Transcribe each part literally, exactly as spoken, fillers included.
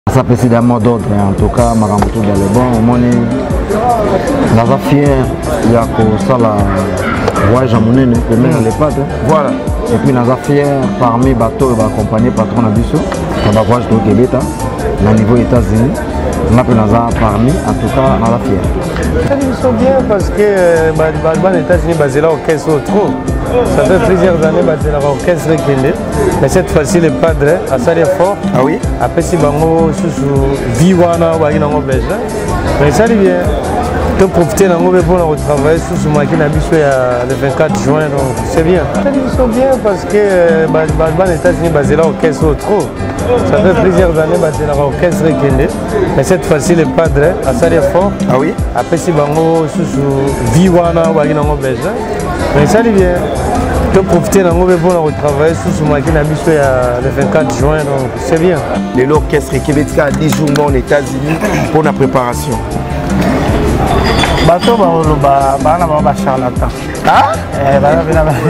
Ça peut être un mot d'ordre, en tout cas, ma ramoutou dans le bon, au moins, nous sommes fiers, il y a que ça, la voyage à mon nez, le maire les pattes. Voilà. Et puis nous sommes fiers parmi les bateaux et accompagner le patron Abisso, qui va voyage au Québec, au niveau des États-Unis. Nous sommes parmi, en tout cas, nous sommes fiers. Ils sont bien parce que les États-Unis basés là au quinze trop. Ça fait plusieurs années que je suis orchestre mais cette fois-ci le padre a sali fort. Ah oui. Après si bango sous viwana ou bango beja. Mais ça bien. De profiter de pour travailler sous ce machine habitué le vingt-quatre juin donc c'est bien. Ils sont bien parce que les États-Unis basés là au quinze trop. Ça fait plusieurs années que je suis orchestre mais cette fois-ci le padre a sali fort. Ah oui. Après si bango sous viwana ou bango beja. Mais ça bien. De profiter de pour travailler sous ce machine habitué le vingt-quatre juin donc c'est bien. L'orchestre québécois a dix jours aux États-Unis pour la préparation. Bateau ba bana ba charlatan. Ah? Eh bana bina ba.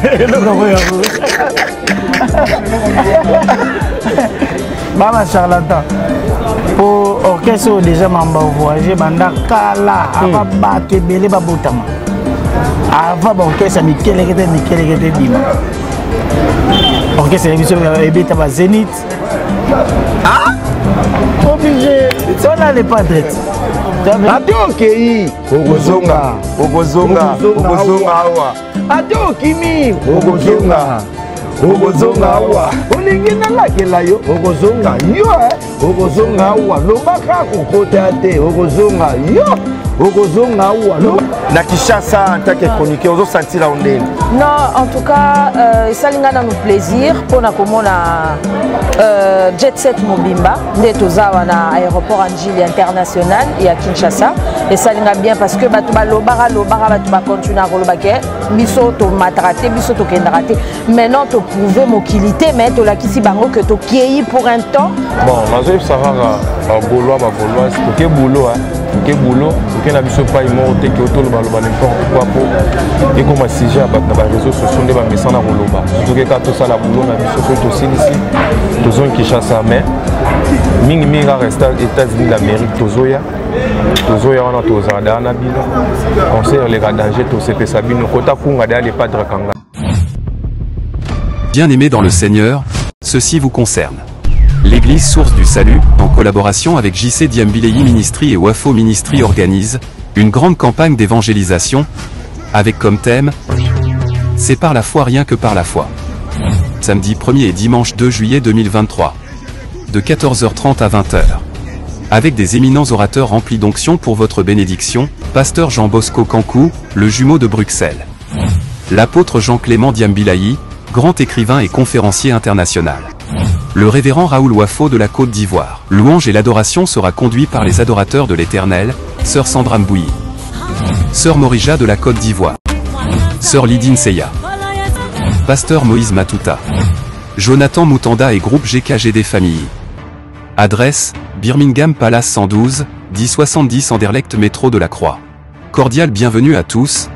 Bana charlatan. Pour orchestre déjà mamba voyager banda kala ava ba kebele ba botama. Ava ba orchestre mikele kete mikele kete dima. Orchestre émission ebita ba Zénith. Ah? Obligé. Ça là les padres. Ate okei okozonga okozonga okozonga awa ate okimi okozonga okozonga awa olingi nalakela yo okozonga yo okozonga awa lobaka kokota te okozonga yo okozonga awa na Kinshasa en tant que chroniqueur ozo sentir la ondele. Non, en tout cas, euh, ça a nous plaisir pour nous comme euh, Jet Set Mobimba, nous na aéroport Anjili international et à Kinshasa. Et ça a bien parce que batuba lobara lobara batuba continue à rolobaké, biso to matraté, biso to kendraté. Maintenant to prouver mon qualité, mais to la kisi bango que to kiei pour un temps. Bon, moi je savoir ba gaulois ba gaulois, c'est que boulot hein. Que boulot, que na biso pas immoté que auto le baloba n'importe quoi pour et comme sujet à na réseaux sociaux de ba messana roloba. Surtout que quand tout ça la boulot na biso so to ici, to zone Kinshasa mais mingi mingi reste aux États-Unis d'Amérique to zoya. To zoya wana to zada na bino. On sait les danger to se pesa bino kota kunga derrière les padres kanga. Bien-aimés dans le Seigneur, ceci vous concerne. L'église Source du Salut, en collaboration avec J C Diambilei Ministry et Wafo Ministry organise une grande campagne d'évangélisation avec comme thème « C'est par la foi rien que par la foi ». Samedi premier et dimanche deux juillet deux mille vingt-trois, de quatorze heures trente à vingt heures. Avec des éminents orateurs remplis d'onction pour votre bénédiction, Pasteur Jean Bosco Kankou, le jumeau de Bruxelles. L'apôtre Jean-Clément Diambilei, grand écrivain et conférencier international. Le révérend Raoul Wafo de la Côte d'Ivoire. Louange et l'adoration sera conduit par les adorateurs de l'Éternel, Sœur Sandra Mbouyi, Sœur Morija de la Côte d'Ivoire, Sœur Lydine Seya, Pasteur Moïse Matuta, Jonathan Moutanda et groupe G K G D Famille. Adresse, Birmingham Palace cent douze, dix soixante-dix Anderlecht métro de la Croix. Cordial bienvenue à tous.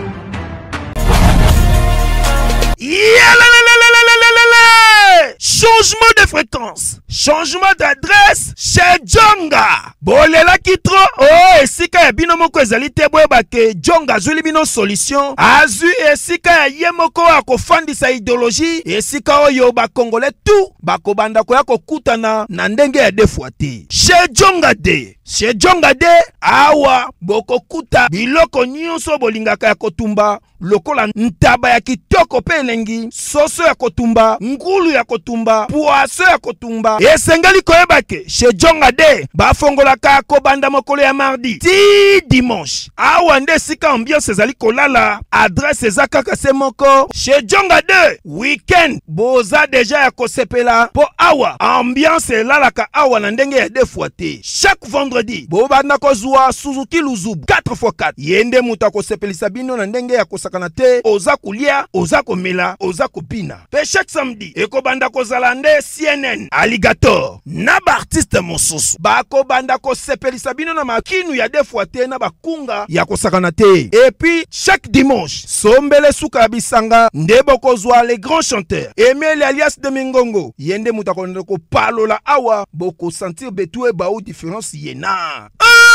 Changement de fréquence, changement d'adresse chez Djonga. Bolela kitro, oh esika ya bino moko ezali te boyeba ke Djonga azuli bino solution. Azu esika ya ye moko akofandisa idéologie, esika oyo ba Congolais tout bakobanda ko ya kokutana na ndenge ya defuate. Chez Djonga de, chez Djonga de awa bokokuta biloko nyonso bolingaka ya kotumba. Lokola ntaba ya kitoko pe elengi, soso ya kotumba, ngulu ya kotumba, poaso ya kotumba. Esengeli koyeba ke chez Djonga de bafongolaka kobanda mokolo ya mardi ti dimanche. Awa nde sika ambiance ezali kolala, adresse eza kaka se moko. Chez Djonga de weekend boza deja ya kosepela po awa ambiance elalaka awa na ndenge ya defuate. Chaque vendredi bobanda kozwa Suzuki Luzubu quatre fois quatre. Yende muta kosepelisa bino na ndenge ya kosaka te oza kulia, oza komela, oza kopina. Pe chaque samedi ekobanda kozala nde C N N Alligator Alligator na ba artiste mosusu bako banda ko sepelisa bino na makinu ya defwa te na bakunga ya kosakana te. Et puis chaque dimanche sombele suka bisanga ndebo kozwa les grands chanteurs Emile alias de Mingongo yende mutakonde ko palola awa boko sentir betue ba ou différence yena.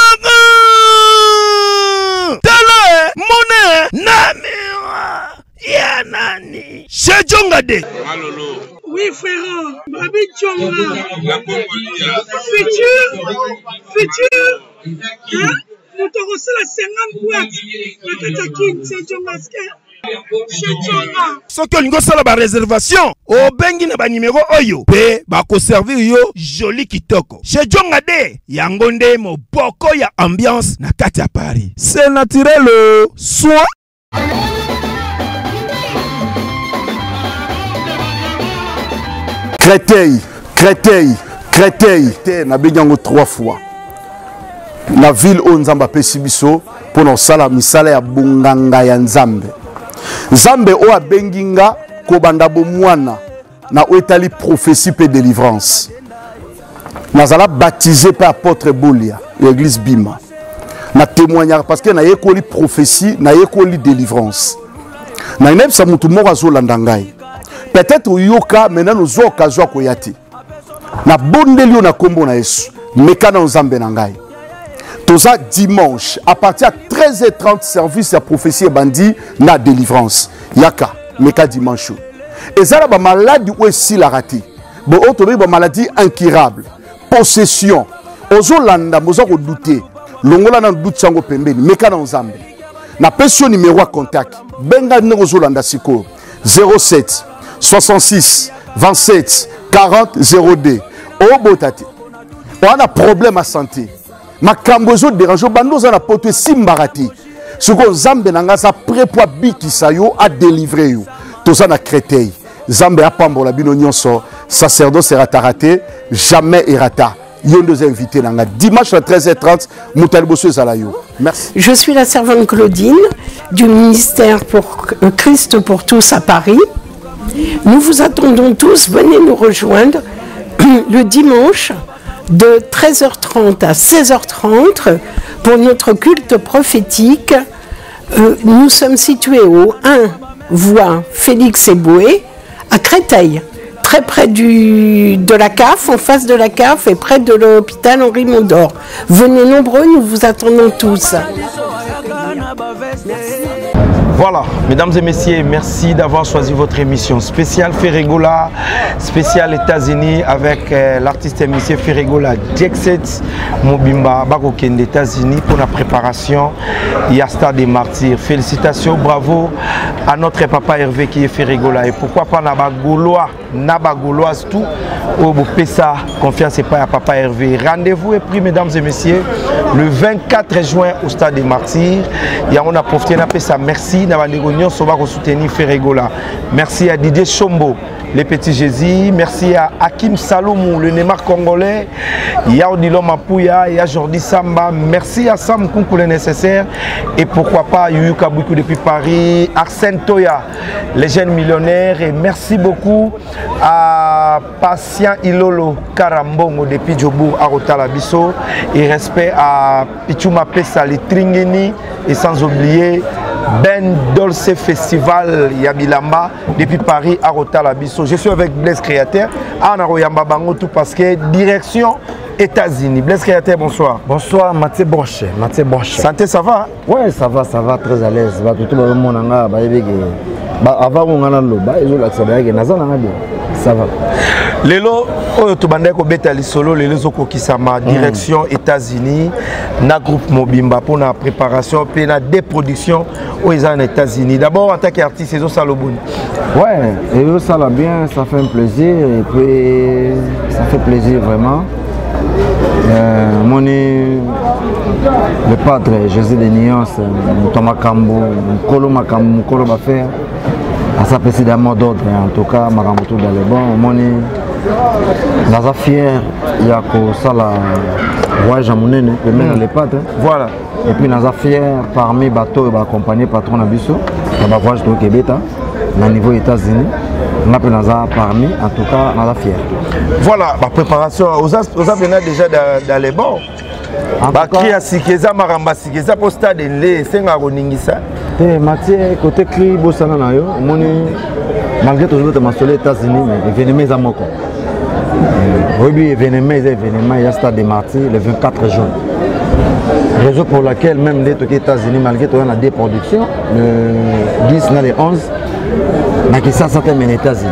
Tala mone namira ya nani Chez Djonga de Alolo. Oui frère, Babi Djonga. Futur, futur. Hein? Nous te reçons la cinquante boîtes. La Katakin, c'est Djonga. Chez Djonga. Ce que nous avons la réservation, au bengi na ba numéro oyo, pe ba ko servir yo joli kitoko. Chez Djonga de yangonde mo boko ya ambiance na kati ya Paris. C'est naturel soin. Créteil, Créteil, Créteil, na bengango trois fois. La ville où Nzamba Pesibiso pour nos sala misala ya bunganga ya Nzambe. Nzambe o a benginga ko banda bomwana na oetali prophétie pe délivrance. Nazala baptisé par apôtre Bolia, l'église Bima. Na témoignage parce que na yekoli prophétie, na yekoli délivrance. Na nem sa mutu moko azolandangai. Peut-être yoka maintenant nous occasion koyati. Na bondeli na kombo na Yesu, mekana Nzambe na ngai. Toza dimanche à partir à treize heures trente service ya prophétie et bandi na délivrance. Yaka meka dimanche. Et ça ba maladie ou si la raté. Bo otobe ba maladie incurable. Possession. Ozolanda mozo ko douter. Longola na doute sango pembeni meka na Nzambe. Na pension numéro à contact. Benga ne ozolanda siko zéro sept soixante-six vingt-sept quarante zéro deux. Oh botati. On a problème à santé. Makambo zo dérange bando za na poto simbarati. Soko Nzambe nanga sa prépoa bikisa yo a délivrer yo. Toza na Créteil. Nzambe a pambola bino nyonso. Sacerdoce sera raté, jamais errata. Yon deux invités nanga dimanche à treize heures trente Moutaliboso Zalayo. Merci. Je suis la servante Claudine du ministère pour Christ pour tous à Paris. Nous vous attendons tous, venez nous rejoindre le dimanche de treize heures trente à seize heures trente pour notre culte prophétique. Euh, nous sommes situés au un voie Félix Eboué à Créteil, très près du, de la C A F, en face de la C A F et près de l'hôpital Henri Mondor. Venez nombreux, nous vous attendons tous. Voilà, mesdames et messieurs, merci d'avoir choisi votre émission spéciale Ferregola, spéciale États-Unis avec euh, l'artiste et monsieur Ferregola, Jet Mobimba, Bakoken des États-Unis pour la préparation Yasta des Martyrs. Félicitations, bravo à notre papa Hervé qui est Ferregola. Et pourquoi pas Nabagolois, Nabagoloise tout, au Pessa, confiance et pas à papa Hervé. Rendez-vous est pris, mesdames et messieurs, le vingt-quatre juin au Stade des Martyrs. Et on a profité de Pessa, merci. Soutenir Ferregola. Merci à Didier Chombo, les petits Jésus. Merci à Hakim Salomou, le Neymar congolais. Yao Dilo Mapouya, Y'a Jordi Samba. Merci à Sam Kunkou le nécessaire. Et pourquoi pas Yuka Boukou depuis Paris. Arsène Toya, les jeunes millionnaires. Et merci beaucoup à Patient Ilolo Karambongo depuis Djobour à Rotalabiso. Et respect à Pichuma Pessa, les Tringeni. Et sans oublier Ben Dolce Festival Yabilamba depuis Paris à Rotalabiso. Je suis avec Blaise Créateur à Naroyamba Bango tout parce que direction États-Unis. Blaise Créateur, bonsoir. Bonsoir, Mathieu Borche. Mathieu Borche. Santé, ça va? Oui, ça va, ça va, très à l'aise. Tout le monde a avant on a ça va. Lelo oyo tobandai ko betali solo lelo zoko kisama direction États-Unis na groupe Mobimba pour la préparation puis la déproduction aux États-Unis. D'abord en tant qu'artiste c'est ça le bon. Ouais, et ça va bien, ça fait un plaisir et puis ça fait plaisir vraiment. Euh, mon le padre José de Nuance, Thomas Kambo, Kolo Makambo, Kolo Bafer. À sa précédemment d'ordre, en tout cas, Maramoto dans les bons, mon Naza fier, il y a ça la voyage à Mounene, le maire les pattes. Voilà. Et puis Naza fier, parmi les bateaux, il va accompagner patron Abisso, dans le voyage de Québec, au niveau États-Unis. On a Naza parmi, en tout cas, Naza fier. Voilà, la préparation. Vous avez déjà dans les bons. Bakri à Sikeza, Maramba Sikeza, pour stade Nlé, Sengaro Ningisa. Eh, Mathieu, côté Cri, Bossana Nayo, malgré tout le temps, les États-Unis, mais événement à Moko. Oui, événement, événement, il y a stade de Martyrs le vingt-quatre juin. Raison pour laquelle, même les États-Unis, malgré tout, on a des productions, le dix, le onze, mais ça, ça termine les États-Unis.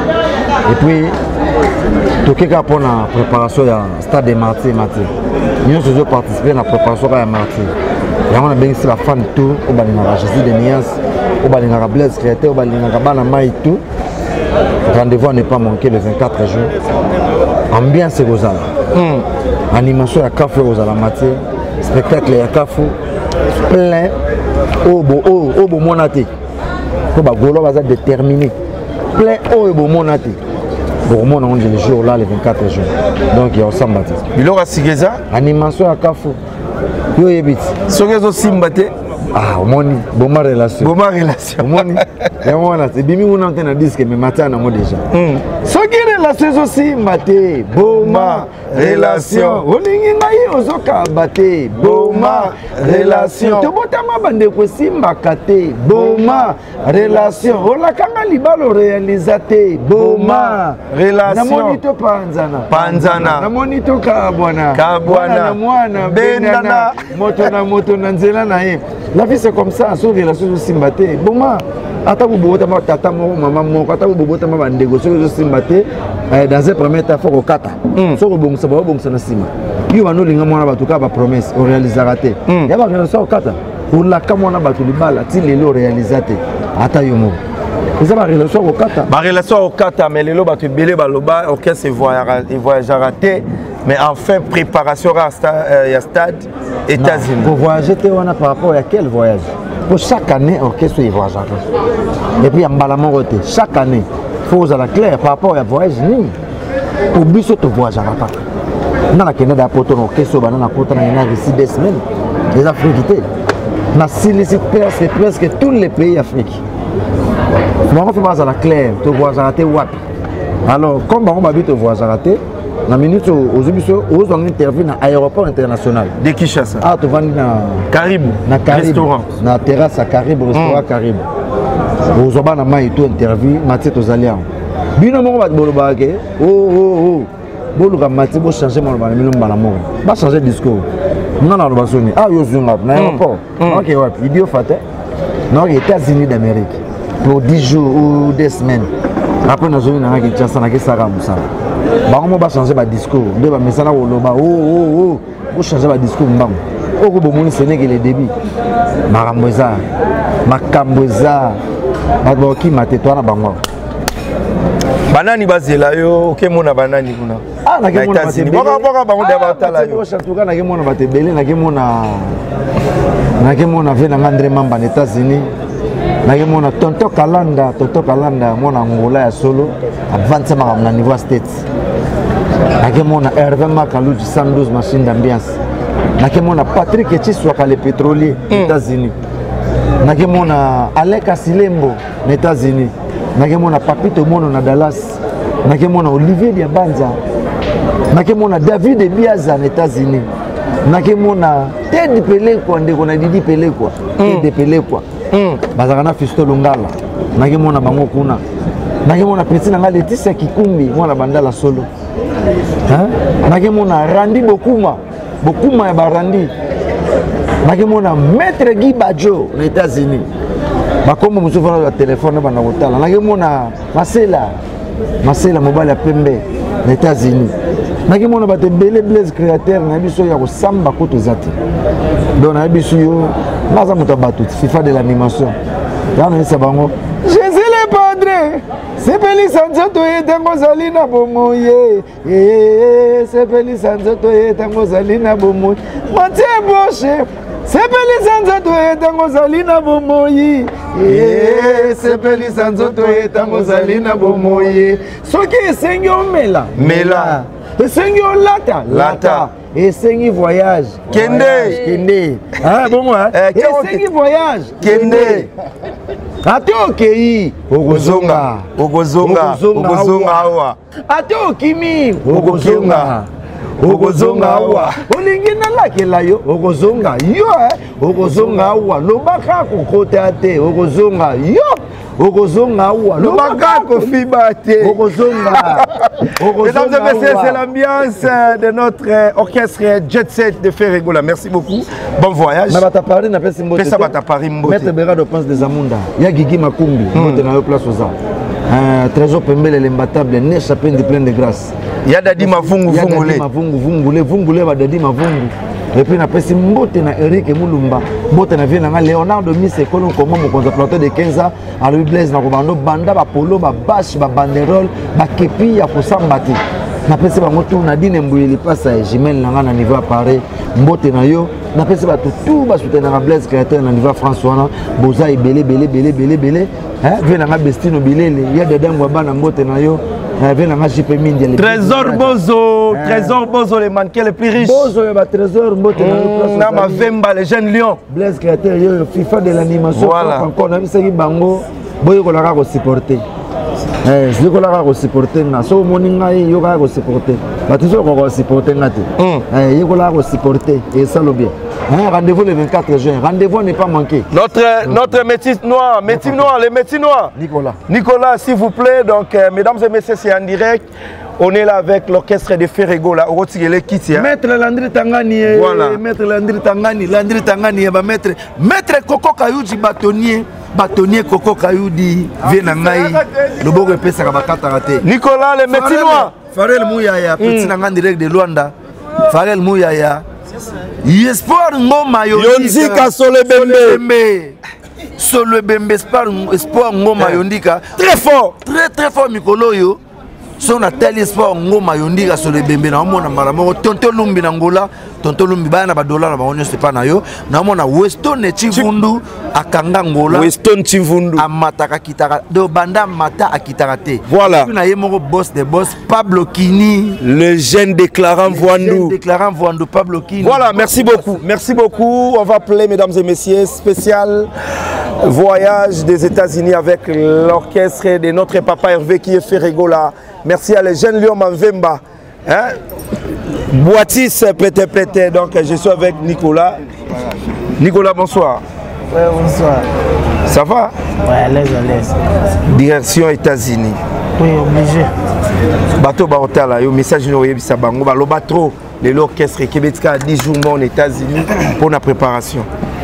Et puis, tout le monde pour la préparation du stade de Martyrs. Nous avons participé à la préparation de Martyrs. Nous avons bien la fan tout, on a Jésus de Nias, on a Blaise Créateur, on a Banama et tout. Rendez-vous n'est pas manqué le vingt-quatre juin. Ambiance c'est aux Ala. Animation à Café aux Ala Martyrs. Spectacle à Café. Plein. Obo, obo, monaté. Pour que Golo va être déterminé. Plein, obo, monaté. Pour moi, on dit le jour là, le vingt-quatre juin. Donc, il y a Osamba. Il y aura Sigeza. Animation à Kafou. Yo Yebit. Sogezo Simbate. Ah, Moni. Bonne relation. Bonne relation. Moni. Et moi, c'est Bimi, on entend un disque, mais matin, on a déjà. Sogezo relation aussi, Mate. Boma relation. On est en Ozoka Bate. Boma relation. Tu vois, ma bande ko Simba Kate. Boma relation. On la kanga libalo réalisate. Boma relation. Namonito Panzana. Panzana. Namonito Kabwana. Kabwana. Mwana. Benana. Moto na moto na nzela na ye. La vie c'est comme ça, sur relation aussi Simbaté. Boma. Ata bobo tama tata mo maman mo ata bobo tama ba négocier aussi Simbaté. Dans un premier temps, il faut que so bon ça va bon ça na sima. Yo wana linga mwana batuka ba promesse au réalisateur. Ya ba relation okata. Pour la kamona batu libala ti lelo réalisateur. Ata yo mo. Vous avez une relation au Kata. Ma relation au Kata, mais les lots tu belé baloba, ok c'est voyage, voyage raté, mais enfin préparation à stade, stade États-Unis. Pour voyager, tu on a par rapport à quel voyage? Pour chaque année, ok c'est voyage. Et puis en balamon roté, chaque année, faut aux la claire par rapport à voyage ni. Pour biso tu voyage à dans la Canada pour ton ok sur banana pour ton année ici deux semaines. Les Africains, on a sollicité presque presque tous les pays africains. Je suis à la claire, tu vois, j'ai wapi. Alors, comme on va te voir, j'ai la minute aux aux interview dans l'aéroport international de Kinshasa. Ah, tu vas dans Caribou, dans Caribou, restaurant, dans terrasse à Caribou, restaurant Caribou. Aux obana mai tout interview, Mathieu Tozalian. Bino mo va boloba ke. Oh oh oh. Boloba Mathieu bo changer mon bana milomba na mo. Ba changer discours. Non non ba soni. Ah yo zunga na aéroport. OK wapi? Idio fate. Non, les États-Unis d'Amérique. Pour dix jours ou des semaines. Après, nous avons dit que nous avons dit que nous avons changé de discours. Nous avons changé de oh, oh, oh, changer de discours. Nous avons changé de début. Maramboza, Makamboza, Maboki, Matetoana, Bango. Banani bazela yo, ok mona banani kuna. Ah, na kemona États-Unis. Boka boka bango de batala yo. Surtout na kemona batebele, na kemona na kemona vena André Mamba aux États-Unis. Na mona tonto Kalanda, tonto Kalanda mona ngola ya solo avance ma niveau States. Na mona Hervé Makalou cent douze machines d'ambiance. Na mona Patrick Echiswaka le pétrolier aux États-Unis. Na mona Aleka Silembo aux États-Unis. Na mona Papito Mono na Dallas. Na mona Olivier Diabanza. Na mona David Ebiaza aux États-Unis. Na mona Ted Pelekwa ndeko na Didi Pelekwa. Ted Pelekwa. Bazakana Fisto Lungala. Nage mona bango kuna. Nage mona petit na Laetitia Kikumbi mwana bandala solo. Hein? Nage mona Randi Bokuma. Bokuma ya Barandi. Nage mona Maître Guy Badjo aux États-Unis. Bakombo musufa na téléphone bana kotala. Nage mona Masela. Masela mobile ya Pembe aux États-Unis. Nage mona batebele Blaise Créateur na biso ya kosamba koto zati. Donc na biso yo naza moto batu FIFA de l'animation. Là on sabango. Jésus le Padre. C'est Peli Sanzoto et Tango Zalina Bomoye. Eh c'est Peli Sanzoto et Tango Zalina Bomoye. Mathieu Boche. C'est Peli Sanzoto et Tango Zalina Bomoye. Eh c'est Peli Sanzoto et Tango Zalina Bomoye. Ce qui est Seigneur Mela. Mela. Le Seigneur Lata. Lata. esengi voyage Kende Kende ah bon moi esengi voyage Kende ate okei okozonga okozonga okozonga awa ate okimi okozonga okozonga awa olingi nalakela yo okozonga yo okozonga awa lobaka kokota te okozonga yo okozonga awa lobaka kofiba te okozonga. Mesdames et messieurs, c'est l'ambiance de notre orchestre Jet Set de Ferregola. Merci beaucoup. Bon voyage. Na bata Paris na pesi mbote. Pesa bata Paris mbote. Maître Berado pense des Amunda. Ya Gigi Makumbi mbote na yo place oza. Euh Trésor Pembele l'imbattable ne chapin de plein de grâce. Ya Dadi Mavungu Vungule. Ya Mavungu Vungule Vungule ba Dadi Mavungu. Et puis na pesi mbote na Eric Mulumba. Mbote na vie na Leonardo Mise Kolon comme mon conservateur de quinze ans à Louis Blaise na kobando banda ba polo ba bash ba banderole ba kepi ya kosambati. Na pesi ba moto na dine mbuyeli pasa Jimel na na niveau à Paris mbote na yo na pesi ba tout ba soutenir na Blaise créateur na niveau François na boza ibele bele bele bele bele hein vie na Bestino bilele ya dedangwa bana mbote na yo. Trésor Bozo, Trésor Bozo, les mannequins les plus riches. Bozo, il y a Trésor Bozo. Nama Vemba, les jeunes lions. Blaise créateur, FIFA de l'animation. Voilà. Encore, on a vu ça qui bango. Boyo ko la ka supporter. Eh, c'est ko la ka supporter na. So moninga yo ka supporter. Ba toujours ko supporter ngati. Eh, yo ko la ka supporter et ça le bien. Hein, rendez-vous le vingt-quatre juin. Rendez-vous n'est pas manqué. Notre notre métis noir, métis noir, les métis noirs. Nicolas. Nicolas, s'il vous plaît. Donc, euh, mesdames et messieurs, c'est en direct. On est là avec l'orchestre de Ferregola. Maître Landry Tangani. Voilà. Maître Landry Tangani. Landry Tangani. Maître Maître Coco Kayoudi bâtonnier. Bâtonnier Coco Kayoudi. Vienangaï. Le beau repère ça va raté. Nicolas, les métis noirs. Farel Mouyaya. Petit Nangan direct de Luanda. Farel Mouyaya. Espoir Ngoma Yondika Sole Bembe. Sole Bembe Espoir Ngoma Yondika. Très fort. Très très fort Mikolo yo. Son a tel espoir Ngoma Yondika Sole Bembe na mona maramo tonto lumbi na ngola tonto lumbi bana ba dollar na ba onyo c'est pas na yo na mona Weston Chivundu akanga ngola Weston Chivundu amataka kitaka de banda mata akitaka te. Voilà. Na yemoko boss de boss Pablo Kini, le jeune déclarant Voandou. Déclarant Voandou Pablo Kini. Voilà, merci beaucoup. Merci beaucoup. On va appeler mesdames et messieurs spécial voyage des États-Unis avec l'orchestre de notre papa Hervé qui est Ferregola. Merci à les jeunes Lions Manvemba. Hein? Boitis pété pété. Donc je suis avec Nicolas. Nicolas, bonsoir. Ouais, bonsoir. Ça va? Ouais, à l'aise, à l'aise. Direction États-Unis. Oui, obligé. Bateau Barotala, yo message no yebisa bango ba loba trop de l'orchestre Québécois a dix jours aux États-Unis pour la préparation.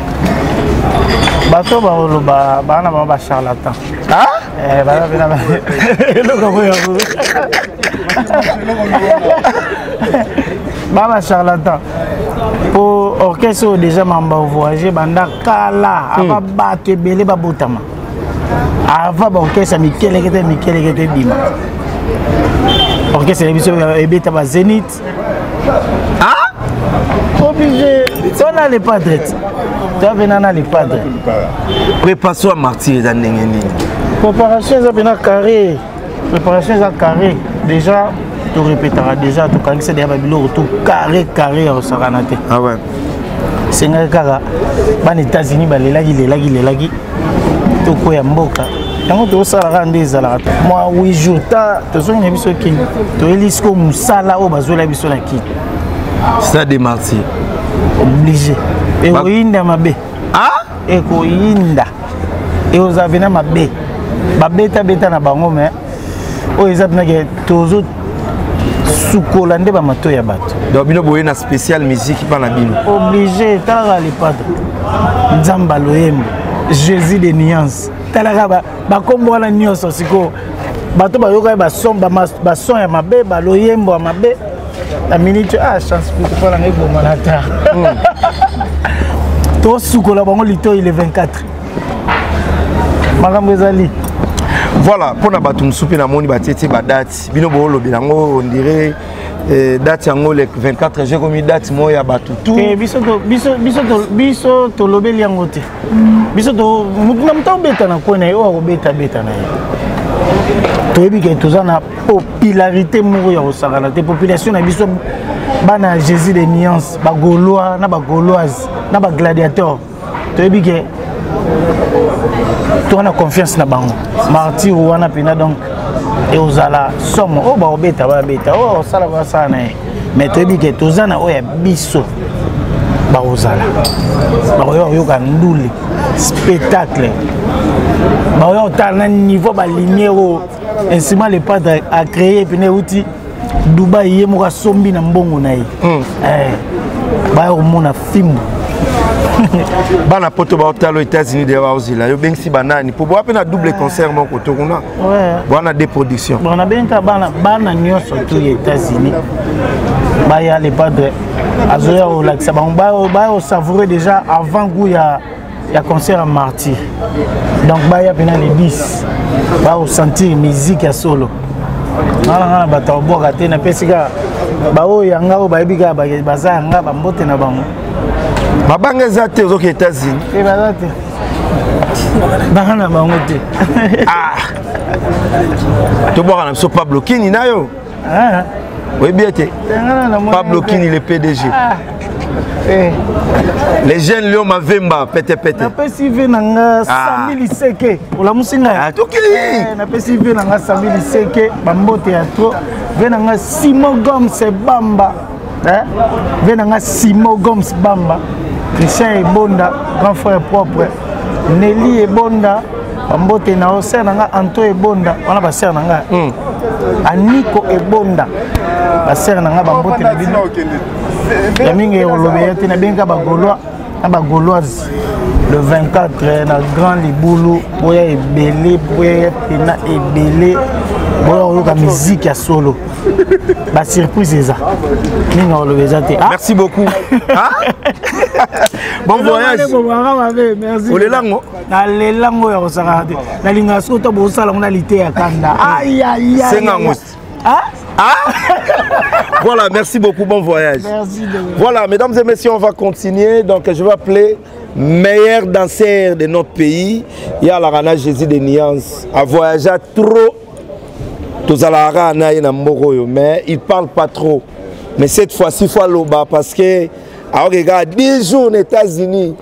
Bateau Baroloba, bana ba charlatan. Ah? Eh, bana bina. Eloko boyo. Baba charlatan. Pour orchestre déjà mamba voyager banda kala ava battre belé ba botama. Ava ba orchestre Mikele kete Mikele kete bima. Orchestre biso ebeta ba Zénith. Ah? Obligé. On a les padres. Tu as venu les padres. Préparation à martyr dans Nengeni. Préparation ça bien carré. Préparation ça carré. Déjà tu répéteras déjà tu quand c'est déjà babilo tout carré carré au Saranate. Ah ouais. C'est un kara. Ban États-Unis ba lelagi lelagi lelagi. To ko ya mboka. Tango to sala ndé zala. Moi huit jours ta to so ngi biso ki. To elisko musala o bazola biso na ki. Ça des martyrs. Obligé. Et oinda mabe. Ah? Et oinda. Et aux avena mabe. Ba beta beta na bango mais o ezapna ke tozo sukolande ba mato ya bato. Donc bino boye na spécial musique pa na bino. Obligé tala les padres. Nzamba loyembo. Jésus de nuances. Tala ba ba kombo na nyonso siko. Bato ba yoka ba son ba ba son ya mabe ba loyembo ya mabe. La minute ah chance pour que la ngebo malata. To sukola bango lito il est vingt-quatre. Makambo ezali. Voilà, pour na batum soupe na moni batete ba date. Bino bo lobi nango on dirait eh, date yango le vingt-quatre j'ai commis date mo ya batutu. Eh biso to biso biso to biso to lobeli yango te. Biso to mutuna mta beta na kona yo ko beta beta na yo. To yebi ke tozana popularité moko ya osakana te population na biso bana Jésus des nuances ba gaulois na ba gauloise na ba gladiateur to ebike to na confiance na bango martyr wana pina donc et ozala somo o ba obeta ba beta o sala ba sana mais to ebike to zana o ya biso ba ozala ba yo yo ka nduli spectacle ba yo ta na niveau ba lumière ainsi le padre a créé pina outil Dubai ye moka sombi na mbongo na ye eh ba yo mona film bana poto ba hôtel aux États-Unis de Wauzila yo bengsi banani pour boire na double concert mon koto kuna ouais bona des productions bona benka bana bana nyonso to aux États-Unis ba ya le padre azoya au lac ba ba au savourer déjà avant goût ya ya concert à Martyr donc ba ya pena les dix ba au sentir musique ya solo nana nana bato boka te na pesika ba o yanga o ba ebika ba baza nga ba mbote na bango mabanga zate aux États-Unis e ba zate bana na bango te ah to boka na so Pablo Kini nayo ah oui bien te Pablo Kini le P D G eh les jeunes Léon Mavemba pete pete na pesi ve nanga cent mille seke ola musinga ah tokili na pesi ve nanga cent mille seke ba mbote ya tro ve nanga Simo Gomes Bamba eh ve nanga Simo Gomes Bamba Christian Ebonda grand frère propre Nelly Ebonda ba mbote na oser nanga Anto Ebonda wana ba ser nanga Aniko Ebonda ba ser nanga ba mbote na bino ya mingi olobeye te na benga ba gaulois na ba gauloise le vingt-quatre na grand libulu boya ebele boya pena ebele boya oyoka musique ya solo ba surprise eza mingi olobeza te merci beaucoup bon voyage merci olelango na lelango ya kosaka te na linga so to bo sala ngona lité ya kanda aïe aïe aïe sengangos ah ah voilà, merci beaucoup, bon voyage. Merci de... Voilà, mesdames et messieurs, on va continuer. Donc, je vais appeler meilleur danseur de notre pays. Il y a la Rana Jésus de Nuances. A voyagé trop. Mais il ne parle pas trop. Mais cette fois-ci, il faut l'oba parce que, alors, regarde, dix jours aux États-Unis.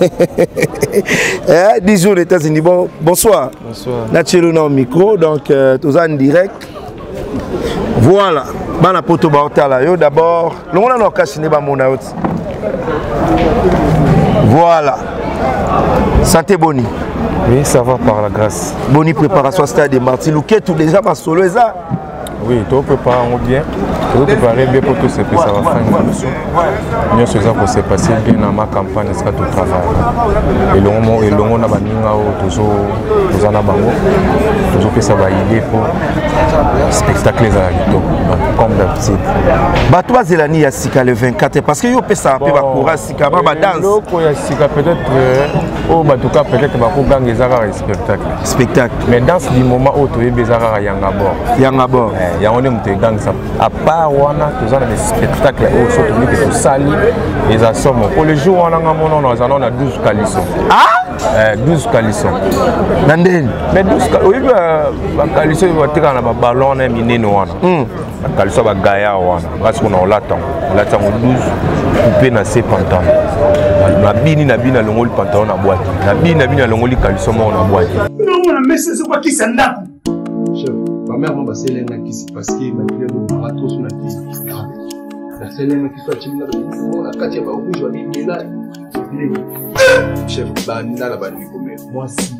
eh, dix jours aux États-Unis. Bon, bonsoir. Bonsoir. Naturellement au micro, donc, euh, tout ça en direct. Voilà, bana poto baotala yo d'abord, l'on a nos cachine ba mon out. Voilà. Santé Boni. Oui, ça va par la grâce. Boni préparation stade de Martin Louquet tout déjà pas solo ça. Oui, tout prépare bien. Tout préparer bien pour tout ce que ça va faire une mission. Nous sommes pour se passer bien dans ma campagne jusqu'à tout travail. Et le moment et le moment na baninga toujours toujours na bango. Toujours que ça va aider pour spectacle les arito comme d'habitude. Ba toi zelani ya sika le vingt-quatre parce que yo peut ça peut ba courage sika ba danse. Loko ya sika peut-être au ba tout cas peut-être ba ko ganga ezaka spectacle. Spectacle. Mais dans ce moment où tu es bezaka yanga bord. Yanga bord. Il y a un homme qui est à part wana tous les spectacles où sont tous les sali les assommes pour le jour on a on a douze calissons ah douze calissons nanden mais douze oui bah calissons ils vont tirer na ballon na minene wana calissons ba gaya wana parce qu'on l'attend on l'attend douze coupé na ses pantalons na bini na bina longoli pantalon na boîte na bini na bina longoli calissons na boîte non mais c'est quoi qui s'endap chef ma mère m'a passé l'un qui s'est passé ma mère m'a raté sur la tête la seule qui soit chimna la katia ba rouge wa ni là chef ba na la ba ni comme moi si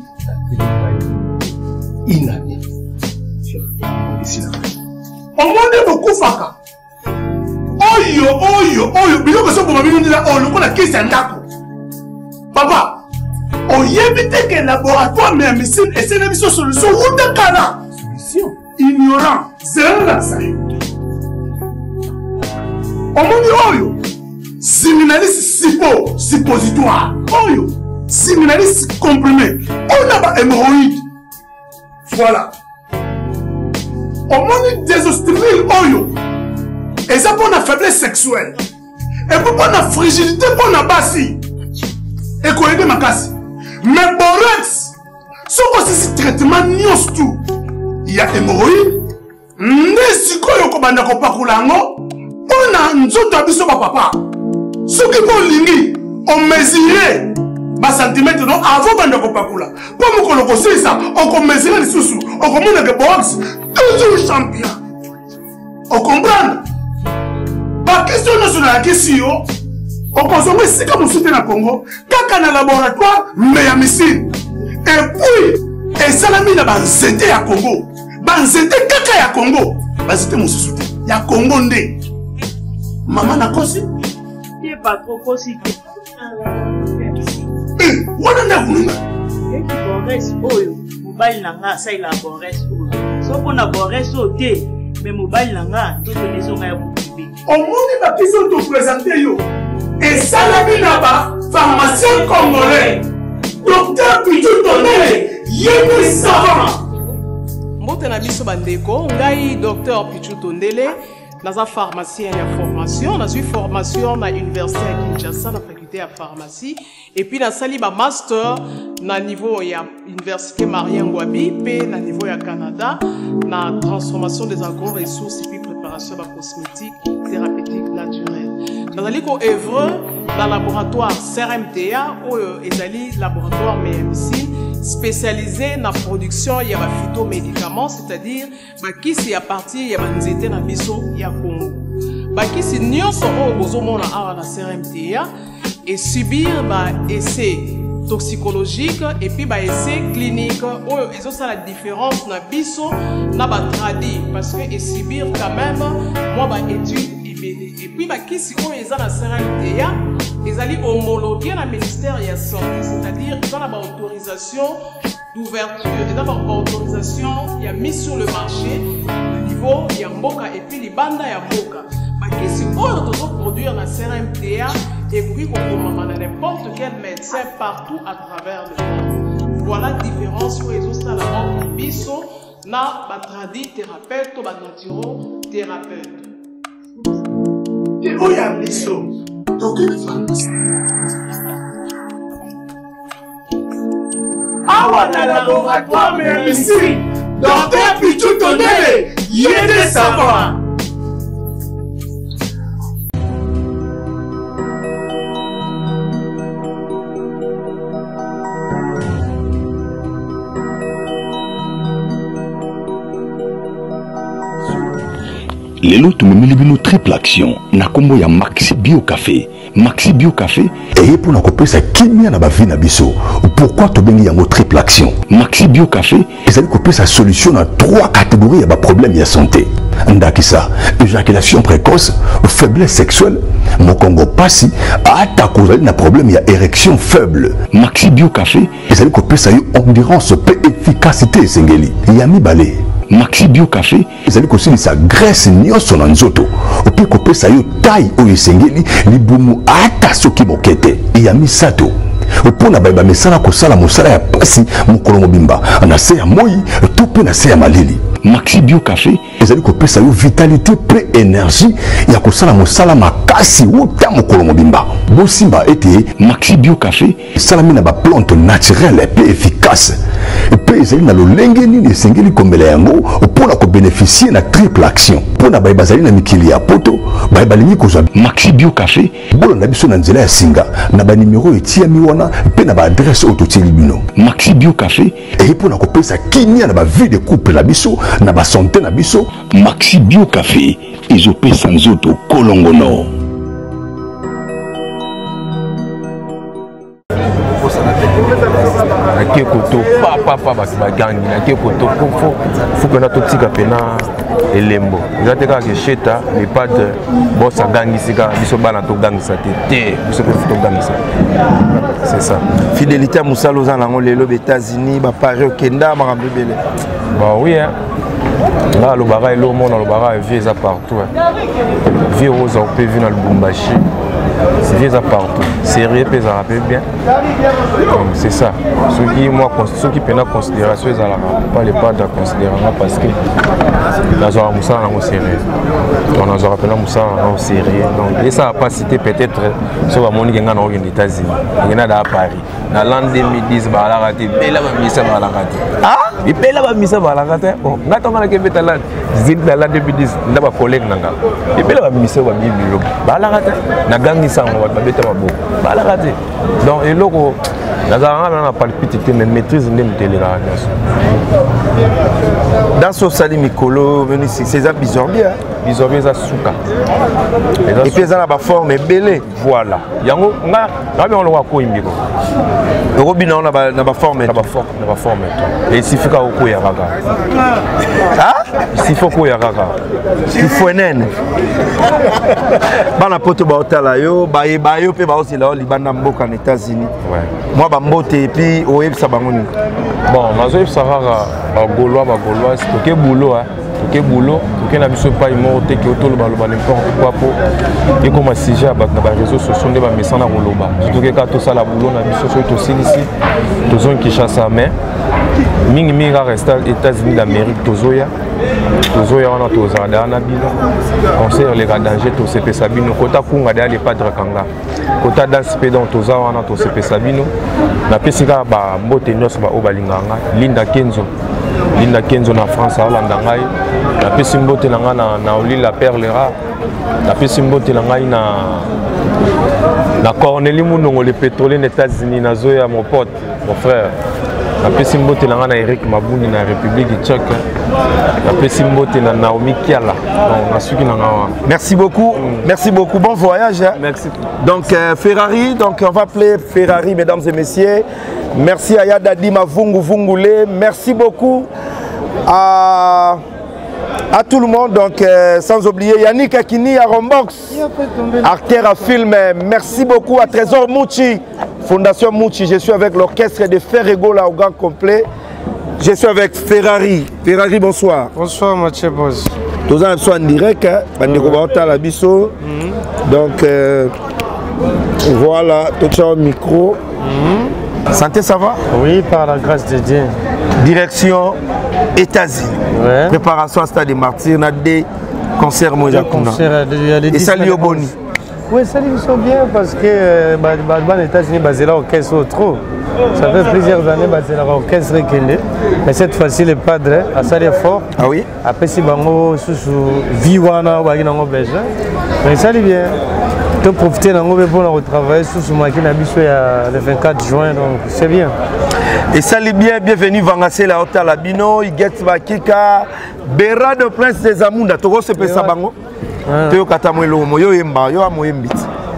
inani chef ici là on monde beaucoup faka oyo oyo oyo biloko so boma bino ndila oyo ko la kisi ndako papa oyebite que laboratoire mais médecine et c'est une solution ou de kana solution ignorant zéro la ça omoni oyo siminaliste sipo suppositoire oyo siminaliste comprimé on a ba hémorroïde voilà omoni désostérile oyo et ça pour la faiblesse sexuelle et pour la fragilité pour la basi et qu'on aide ma casse mais borex sauf aussi ce traitement nyos tout il y a hémorroïde ne sikoyo ko banda ko pakulango mpona nzoto ya biso bapapa soki mpo olingi omesure basantimetre no avant banda kopakula mpo mokolo kosilisa okomesure lisusu okomonake box toujours champion okomprendre bakestio nyonso nayakisi yo okozonga esika mosusu te na congo kaka na laboratoire me ya misine epuis esalami na banzete ya congo banzete kaka ya congo banzete mosusu te ya congo nde mama nakosi wana ndakununga bores oyo mobali na nga asalela bores oyo soko na bores oyo te me mobali na nga tozonezonga ya bokibe omoni bakisi oyo topresente yo esalami na bapharmacien congolais docteur Pichu Tondele yemi savant mbote na biso bandeko ngai docteur Pichu Tondele naza pharmacien ya formation nazwi formation na université ya Kinshasa na faculté ya pharmacie et puis nasali ba master na niveau ya université Marien Ngouabi pe na niveau ya Canada na transformation des agro-ressources et puis préparation de cosmétiques thérapeutiques naturelles. Nazali ko œuvre dans laboratoire C R M T A ou ezali laboratoire M M C spécialisé dans la production ya ba phytomédicaments, c'est-à-dire bakisi ya partie ya banzete na biso ya Congo. Bakisi nyonso o bozomona awa na C R M T A et subir ba essai toxicologique et puis ba essai clinique ou ils ont la différence na biso na ba tradi parce que et subir quand même moi ba étude et puis bah qui si on est à la C R M T A ils allaient homologuer la ministère de la santé, c'est-à-dire ils ont la autorisation d'ouverture et d'abord autorisation il y a mis sur le marché le niveau il y a mboka et puis les bandes il y a mboka bah qui si on doit produire la C R M T A et puis qu'on peut n'importe quel médecin partout à travers le monde. Voilà la différence où ils ont ça la entre biso na ba tradi thérapeute ou ba naturo thérapeute. Et où y a biso donc une pharmacie. Awa na laboratoire mais ici docteur Pichu Tondele yede savant. Lelo tumemeli bino triple action na kombo ya Maxi Bio Café. Maxi Bio Café eye pour na kopesa kimia na ba vie na biso. Pourquoi to bengi yango triple action? Maxi Bio Café ezali kopesa solution na trois catégories ya ba problème ya santé. Ndakisa, éjaculation précoce, faiblesse sexuelle, mokongo pasi, ata kozali na problème ya érection faible. Maxi Bio Café ezali kopesa yo endurance pe efficacité esengeli. Yami balé. Maxi Bio Café ezali kosilisa graisse nyonso na nzoto ope kopesa yo taille oyo esengeli libumu ata soki mokete ya misato opona bayeba mesala kosala mosala ya pasi mokolo mobimba na se ya moi to pe na se ya malili. Maxi Bio Café ezali kopesa yo vitalité pe énergie ya kosala mosala makasi wuta mokolo mobimba. Bosimba ete Maxi Bio Café esalami na ba plante naturelle pe efficace pe ezali na lolenge nini esengeli komela yango mpona kobénéficier na triple action mpona bayeba bazali na mikili ya poto bayeba balingi kozwa Maxi Bio Café bolo na biso na nzela ya singa na banimero etiami wana pe na baadresse oyo totieli bino. Maxi Bio Café eye mpona kopesa kimia na bavie de couple na biso na basanté na biso. Maxi Bio Café ezopesa nzoto kolongono. Naki koto papa papa bagangi naki koto fo fo pena to tika pena elembo ngate ka ke sheta mais pas de bossa gangi sika biso bana to gangi sa te te biso ko to gangi sa c'est ça. Fidélité à Moussalo za nango lelo aux États-Unis ba pare au Kenya makambe bele. Bah oui hein. Là le bara elo mona le bara vie ça partout. Vie rose on peut vivre dans le Lubumbashi. C'est vieux à partout. Sérieux, peut ça rappelle bien. C'est ça. Ceux qui, moi, ceux qui prennent en considération, ils n'ont pas les pas de considération parce que la Zora Moussa est sérieux. On a Zora Moussa est sérieux. Et ça n'a pas cité peut-être sur le monde qui est aux États-Unis. Il y en a à Paris. Dans l'an deux mille dix, il y a raté. Mais là, il y a raté. Ah? Et puis là, je suis là, je suis là, je suis là, deux mille dix, je suis collègue. Et puis là, je suis là, je suis là, donc, et là, je maîtrise dans ce sali mikolo, c'est ça bizarre bien. Bizarre bien, ça souka. Et puis ça n'a pas forme belle. Voilà. Yango, nga, nga bien on le voit quoi imbigo. Le robinet n'a pas n'a pas forme. N'a pas forme, n'a pas forme. Et il suffit qu'au coup yaraga. Ah? Il suffit qu'au yaraga. Il faut nen. Bana poto ba hôtel là yo, ba e ba yo pe ba aussi là, libanda mboka en États-Unis. Ouais. Moi ba mbote et puis au yeb sa bangoni. Bon, nazo yeb sa rara ba gaulois ba gaulois, c'est que boulot hein. Que boulot, que n'a biso pas immorté que autour le baloba n'importe quoi pour et comme sujet à battre les réseaux sociaux de mes sans la boloba. Surtout que quand tout ça la boulot n'a biso sur aussi ici, tous ont qui chasse à main. Mingi mingi reste aux États-Unis d'Amérique, tozoya, tozoya on a tous à dans bino. Conseil les gars danger tous ces pesabino. Kota kunga derrière les padres kanga. Kota dans ce pédant toza on a tous ces pesabino. Na pesika ba mbote nyos ba obalinganga. Linda Kenzo. Linda Kenzo na France à Hollandangai. La pesimbote nanga na na Oli la perlera. La pesimbote nanga na na Cornelie Munongo le pétrolier des États-Unis na Zoya mon pote, mon frère. La pesimbote nanga na Eric Mabuni na République tchèque. La pesimbote na Naomi Kiala. Donc na suki nanga. Merci beaucoup. Mm. Merci beaucoup. Bon voyage. Hein. Merci. Donc euh, Ferrari, donc on va appeler Ferrari mesdames et messieurs. Merci à Yadadi Mavungu Vungule. Merci beaucoup à, à tout le monde. Donc, euh, sans oublier Yannick Akini à Rombox, acteur à film. Merci beaucoup à Trésor Mouchi, Fondation Mouchi. Je suis avec l'orchestre de Ferrego là au grand complet. Je suis avec Ferrari. Ferrari, bonsoir. Bonsoir, Mathieu Boss. Tous en en direct, hein? Mm-hmm. la biso. Mm-hmm. Donc, euh, voilà, tout au micro. Mm-hmm. Santé, ça va? Oui, par la grâce de Dieu. Direction États-Unis. Ouais. Préparation à Stade des Martyrs, on a des concerts Moja Kuna. Et salut au Boni. Oui, salut, ils sont bien parce que euh, les États-Unis, basé là, orchestre trop. Ça fait plusieurs années basé là, orchestre Kende. Mais cette fois-ci, le padre a sali fort. Ah oui? Après, si bango sous Viwana, ou Agina Beja. Mais salut bien. Tu profiter d'un mauvais pour travailler sous ce maquin habitué le vingt-quatre juin, donc c'est bien. Et salut bien, bienvenue Vangassé la Hôtel Labino, Iguet Bakika, Bera de Prince des Amunda, Togo se pesa bango. Teo Katamwelo, Moyo Yemba, Yo Amoyembit.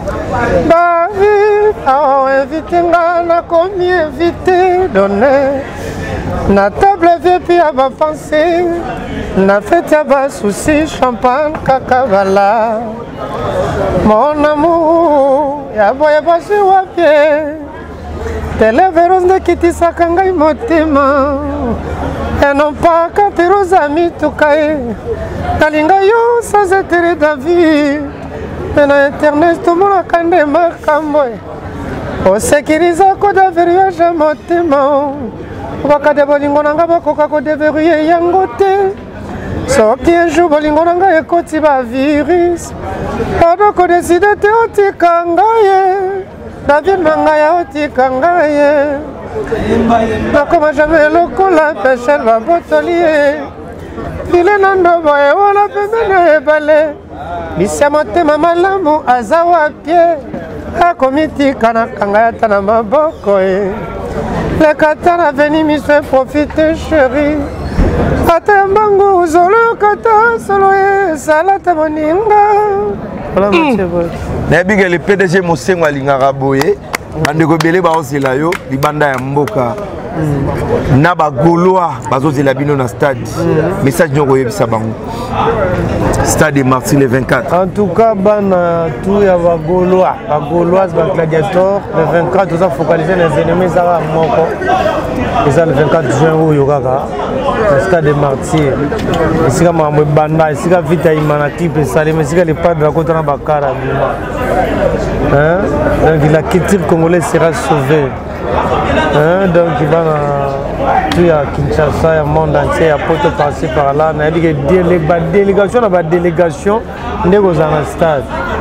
David a invité Ngana comme invité donné. Na table vieux puis à ma pensée, na fête à bas souci, champagne, cacavala. Mon amour, ya boya basi wapie. Televeros de kiti sakanga motema. Et non pas quand tes amis tukae. Kalinga yo sans intérêt d'avis. Et na internet tout le monde a kande makamboy. O sécuriser ko da verrouillage motema. Wakade bolingo nanga bakoka ko deverrouiller yango te. Soki un jour bolingo nanga ekoti ba virus. Odoko décide te otika ngaye. David nanga ya otika ngaye. Nakoma jamais lokola pechel ba botolier. File nando boye wala pemene ebale. Lisa motema malamu azawa pie. Akomitika na kanga tana maboko e. Le katana veni mi se profite chérie. Ata mbangu zolo kata solo e salata moninga. Voilà Mathieu. Na biga le P D G Mosengo alingaka boye. Bandeko belé ba ozela yo libanda ya mboka. Na ba Gaulois bazozela bino na stade. Message nyoko yebisa bango. Stade des Martyrs le vingt-quatre. En tout cas, bana tout ya ba Gaulois, ba Gauloises, ba gladiateurs, le vingt-quatre nous a focalisé les ennemis ça moko. Et ça le vingt-quatre juin où yokaka. Le stade des Martyrs. Ici comme moi banda, ici comme vita imanati pe salé, mais ici les padres à côté na bakara. Hein? Donc la culture congolaise sera sauvée. Hein? Donc il va tout à Kinshasa, le monde entier, à Porto passer par là. Il y a des délégations, il y a des délégations, il y a des stades.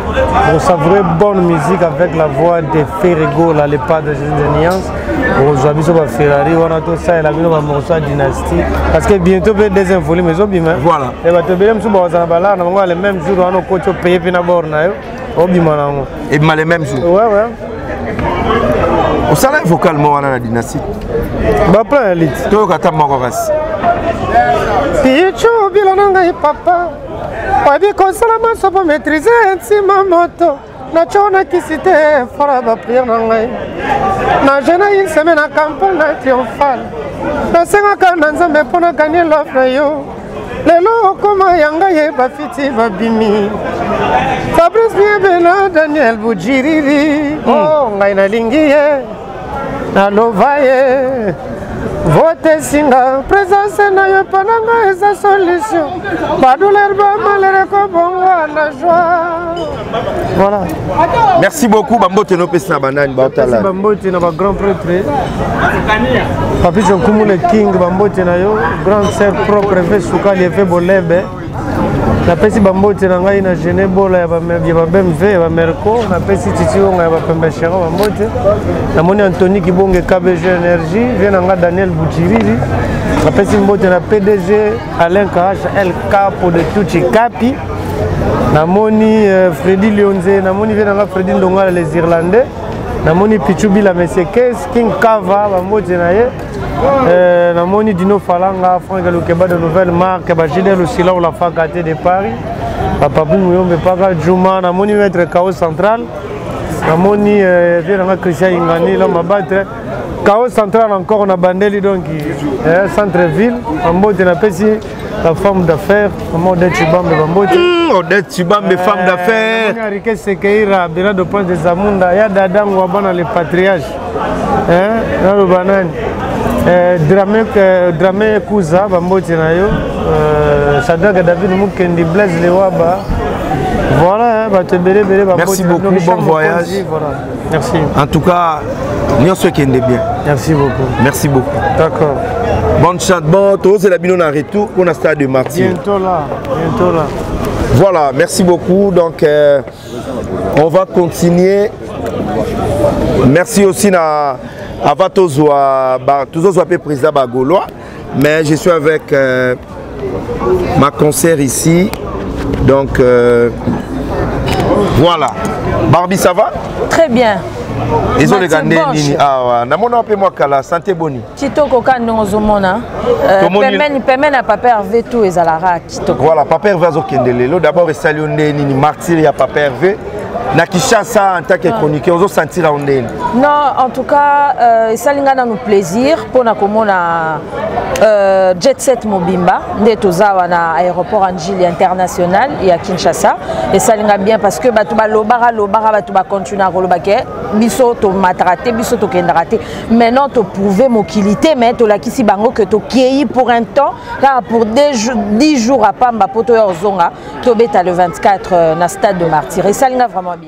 pour savourer bonne musique avec la voix de Ferrego, là, les pas de Niance. Pour jouer sur Ferrari, on a tout ça et la vie de ma morceau dynastie. Parce que bientôt, il y a des infos, mais ils ont bien. Voilà. Et bien, tu as bien sûr, on a les mêmes jours, on a coach payé puis na bord na yo. Et bien les mêmes jours. Ouais, ouais. Au salaire vocalement, on a la dynastie. Bah, plein élite. Tu as ta mororas. Pichu, bilananga et papa. Wabi konsalama sopo maîtriser insima moto. Na chona kisite fora ba prière nangai. Na jena une semaine à campagne triomphale. Na senga kana nzambe pona gagner l'offre yo. Lelo koma yanga ye bafiti babimi. Fabrice Bienvena Daniel Bujiriri. Oh ngai na lingiye. Na lovaye. Vote singa, présence na yo pananga esa solution. Pas douleur, pas malheur, comme la joie. Voilà. Merci beaucoup, Bambote no pesa banane Merci Bambote na ba grand prêtre. Papi Jonkumu le king Bambote na yo, grand sœur propre fait souka les fait bolebe. Na pesi Bambote na ngai na gene bola ya ba ya ba B M W ya ba Merco, na pesi titi nga ya ba pembe chero Bambote. Na moni Anthony Kibonge K B G Énergie, vient nga Daniel Bouchiriri. Na pesi Mbote na P D G Alain K H L Capo de Tucci Capi. Na moni euh, Freddy Leonze, na moni vient nga Freddy Ndonga les Irlandais. Na moni Pichubi la Monsieur Kes, King Kava Bambote na ye. Euh, Namoni Dino Falanga, Franck Lukeba de nouvelles marques, Bajide Lucila ou la Fakate de Paris, Papa Boumouyombe Paga Juma, Namoni Maître Chaos Central, Namoni Viranga Christian Ingani, l'homme à battre. Chaos Central encore, on a bandé donc centre-ville, en mode de la Pessi, la femme d'affaires, maman Odette Chibambe Bambote. Odette Chibambe, femme d'affaires. On a Riké Sekeira, Bira de Prince de Zamunda, Yada Adam Wabana, le patriarche. Hein, dans le banane. Dramé Dramé Kouza Bambote na yo, Shadrack David Mukendi Blaise Lewaba. Voilà, bah te bélé bélé Bambote. Merci beaucoup, bon voyage. Voilà. Merci. En tout cas, nous sommes qui bien. Merci beaucoup. Merci beaucoup. D'accord. Bonne chante, bon, tous c'est la bino en retour pour le stade de Martyr. Bientôt là, bientôt là. Voilà, merci beaucoup. Donc, euh, on va continuer. Merci aussi à Avant toujours appelé président Bagolois, mais je suis avec euh, ma concert ici. Donc euh, voilà. Barbie, ça va? Très bien. Désolé, Gandé Nini. Ah, namona appelé moi Kala, santé boni. Kitoko kando zomona. Permen permen à Papa Hervé tout et Zalara Kitoko. Voilà, Papa Hervé Azokendelelo. D'abord, Salionné Nini Martyr, il y a Papa Hervé. Nakisha ça en tant que chroniqueur, on sentir en elle. Non, en tout cas, ça linga dans nos plaisirs pour na komona Jet Set Mobimba, ndetozawa na aéroport Anjili international et à Kinshasa. Et ça linga bien parce que batuba lobara lobara batuba continue à rolobake, biso to matraté, biso to kendraté. Maintenant to prouver mokilité, mais to la kisi bango que to kei pour un temps, car pour dix jours à Pamba poto zonga, to beta le vingt-quatre na stade de Martyr. Et ça linga vraiment